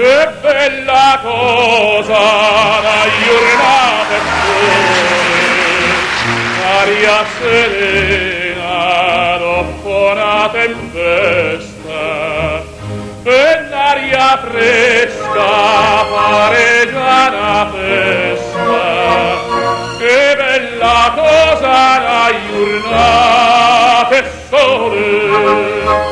Che bella cosa la giornata aria serena dopo una tempesta e l'aria fresca pare già una festa. Che bella cosa la giornata e sole.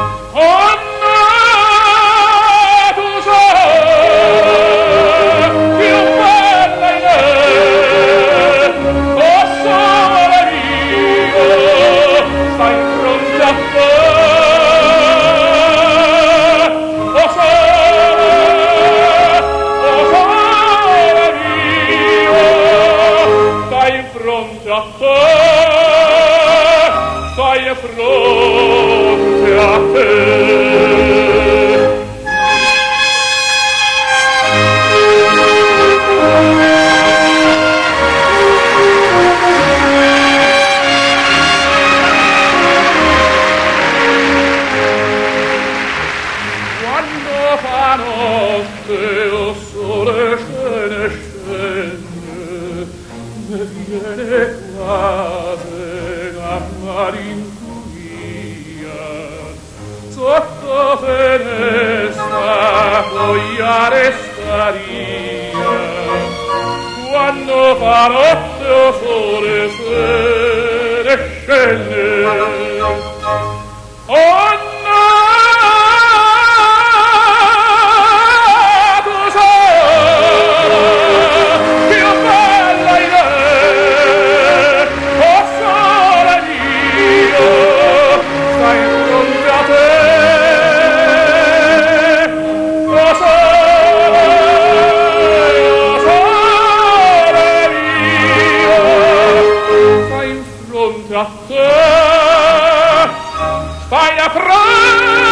Stai a fronte a te. Quando fa notte o sole scende me viene quasi a malinconia sotto finestra fogliare staria quando fa notte o sole se ne scende. Oh no! Stai a fronte